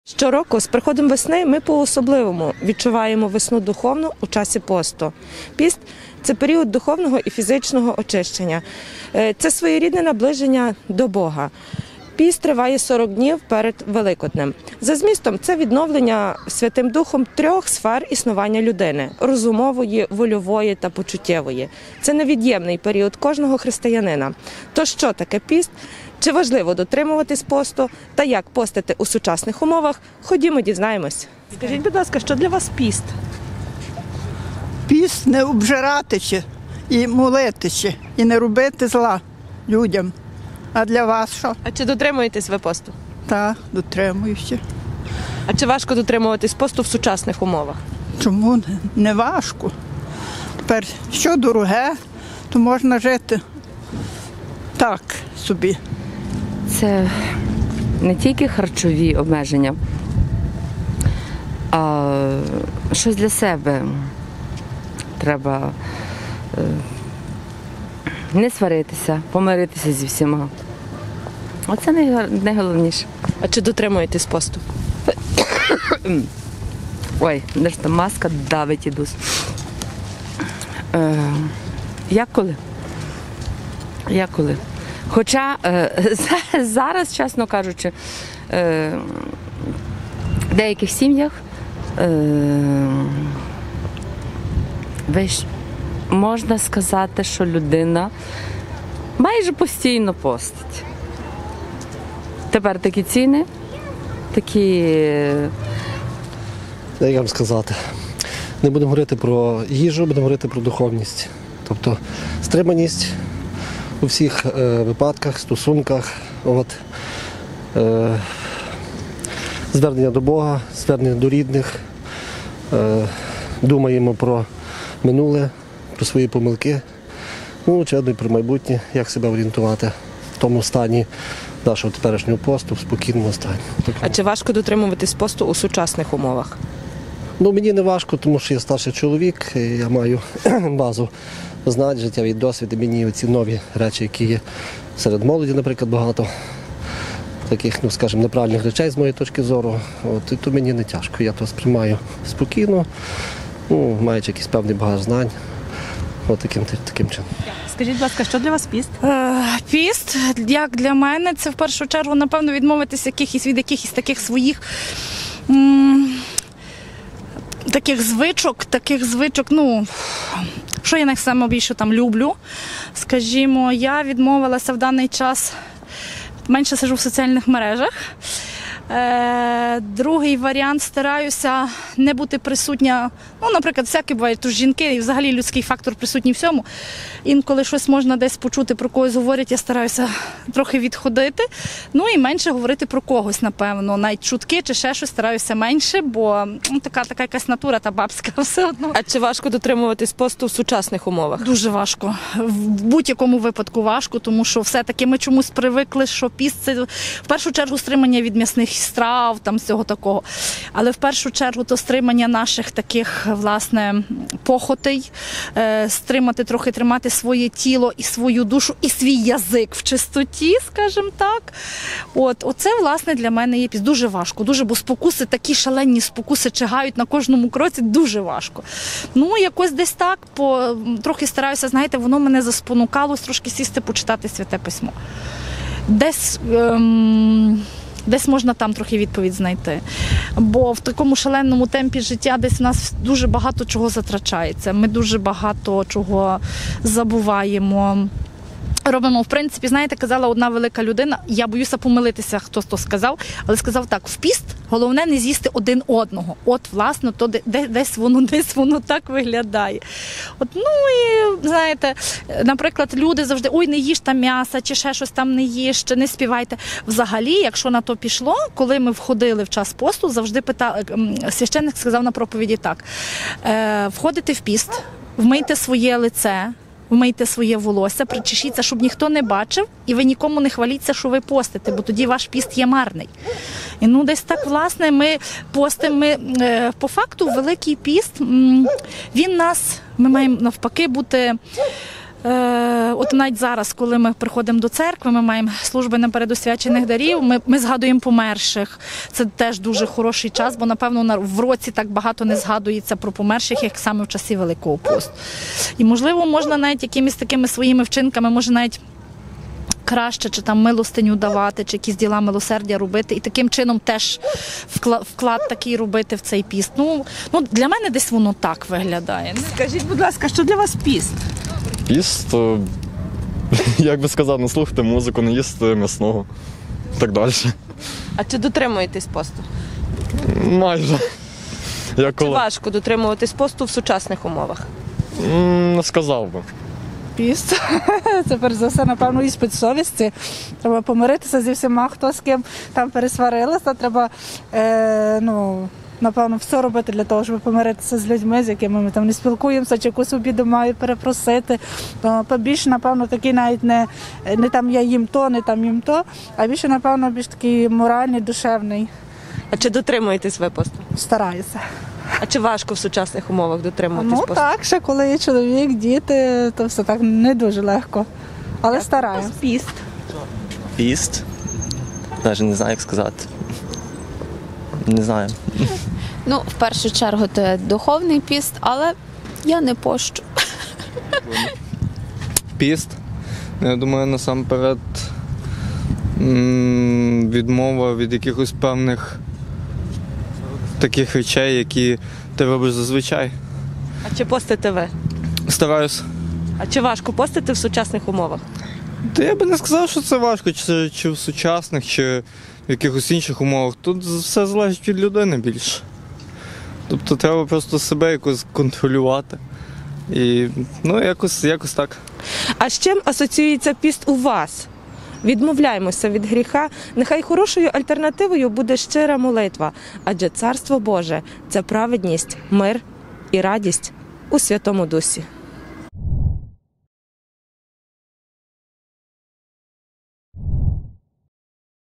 Щороку з приходом весни ми по-особливому відчуваємо весну духовну у часі посту. Піст – це період духовного і фізичного очищення. Це своєрідне наближення до Бога. Піст триває 40 днів перед Великоднем. За змістом це відновлення Святим Духом 3 сфер існування людини – розумової, вольової та почуттєвої. Це невід'ємний період кожного християнина. То що таке піст? Чи важливо дотримуватись посту та як постити у сучасних умовах? Ходімо, дізнаємось. Скажіть, будь ласка, що для вас піст? Піст не обжиратися і молитися, і не робити зла людям. А для вас що? А чи дотримуєтесь ви посту? Так, дотримуюся. А чи важко дотримуватись посту в сучасних умовах? Чому не важко? Тепер, що дороге, то можна жити так собі. Це не тільки харчові обмеження, а щось для себе. Треба не сваритися, помиритися зі всіма. Оце найголовніше. А чи дотримуєтесь посту? Ой, де ж там маска давить ідус. Як коли? Хоча зараз, чесно кажучи, в деяких сім'ях можна сказати, що людина майже постійно постить. Тепер такі ціни, такі... Як вам сказати? Не будемо говорити про їжу, будемо говорити про духовність. Тобто стриманість у всіх випадках, стосунках, звернення до Бога, звернення до рідних, думаємо про минуле, про свої помилки, очевидно, і про майбутнє, як себе орієнтувати в тому стані нашого теперішнього посту, в спокійному стані. А чи важко дотримуватись посту у сучасних умовах? Мені не важко, тому що я старший чоловік, і я маю базу знань, життєвий досвід, і мені ці нові речі, які є серед молоді, наприклад, багато таких, скажімо, неправильних речей з моєї точки зору, і то мені не тяжко. Я то сприймаю спокійно, маючи якийсь певний багаж знань, таким чином. Скажіть, будь ласка, що для вас піст? Піст, як для мене, це в першу чергу, напевно, відмовитися від якихось таких своїх таких звичок, що я найбільше там люблю. Скажімо, я відмовилася в даний час, менше сиджу в соціальних мережах. Другий варіант, стараюся не бути присутня, наприклад, всякі бувають, тож жінки і взагалі людський фактор присутній в всьому. Інколи щось можна десь почути, про когось говорять, я стараюся трохи відходити, і менше говорити про когось, напевно. Навіть чутки чи ще щось стараюся менше, бо така якась натура та бабська все одно. А чи важко дотримуватись посту в сучасних умовах? Дуже важко. В будь-якому випадку важко, тому що все-таки ми чомусь привикли, що піст – це в першу чергу стримання від м'ясних страв, всього такого. Але в першу чергу то стримання наших таких, власне, похотей, тримати своє тіло і свою душу, і свій язик в чистоті, скажімо так. Оце, власне, для мене є піст. Дуже важко, бо спокуси, такі шалені спокуси чигають на кожному кроці, дуже важко. Якось десь так, трохи стараюся, знаєте, воно мене заспонукало трошки сісти, почитати Святе Письмо. Десь можна там трохи відповідь знайти. Бо в такому шаленому темпі життя десь в нас дуже багато чого затрачається. Ми дуже багато чого забуваємо. Робимо, в принципі, знаєте, казала одна велика людина, я боюся помилитися, хто то сказав, але сказав так, в піст головне не з'їсти один одного. Власне, то десь воно так виглядає. І, знаєте, наприклад, люди завжди, не їж там м'яса, чи ще щось там не їж, чи не співайте. Взагалі, якщо на то пішло, коли ми входили в час посту, завжди священник сказав на проповіді так, входите в піст, вмийте своє лице, вмийте своє волосся, причешіться, щоб ніхто не бачив, і ви нікому не хваліться, що ви постите, бо тоді ваш піст є марний. І десь так, власне, ми постимо, по факту, Великий піст, ми маємо навпаки бути От навіть зараз, коли ми приходимо до церкви, ми маємо служби наперед освячених дарів, ми згадуємо померших. Це теж дуже хороший час, бо, напевно, в році так багато не згадується про померших, як саме в часі Великого посту. І, можливо, можна навіть якимись такими своїми вчинками, може навіть краще, чи там милостиню давати, чи якісь діла милосердя робити, і таким чином теж вклад такий робити в цей піст. Ну, для мене десь воно так виглядає. Скажіть, будь ласка, що для вас піст? Піст, як би сказати, не слухати музику, не їсти м'ясного і так далі. А чи дотримуєтесь посту? Майже. Як Чи коли? важко дотримуватись посту в сучасних умовах? Не сказав би. Піст. Це перш за все, напевно, іспит совісті. Треба помиритися зі всіма, хто з ким там пересварилися. Треба, напевно, все робити для того, щоб помиритися з людьми, з якими ми там не спілкуємося, чи якусь обіду маю перепросити. Побільше, напевно, такий навіть не там я їм то, не там їм то, а більше, напевно, більш такий моральний, душевний. А чи дотримуєтесь ви посту? Стараюся. А чи важко в сучасних умовах дотримуватись посту? Так, ще коли є чоловік, діти, то все так не дуже легко. Але стараюся. Піст. Піст? Навіть не знаю, як сказати. Не знаю. Ну, в першу чергу, це духовний піст, але я не пощу. Піст. Я думаю, насамперед відмова від якихось певних таких речей, які ти робиш зазвичай. А чи постите ви? Стараюсь. А чи важко постити в сучасних умовах? Та я би не сказав, що це важко, чи в сучасних, чи в якихось інших умовах. Тут все залежить від людини більше. Тобто треба просто себе якось контролювати. І, якось так. А з чим асоціюється піст у вас? Відмовляємося від гріха. Нехай хорошою альтернативою буде щира молитва, адже Царство Боже – це праведність, мир і радість у Святому Дусі.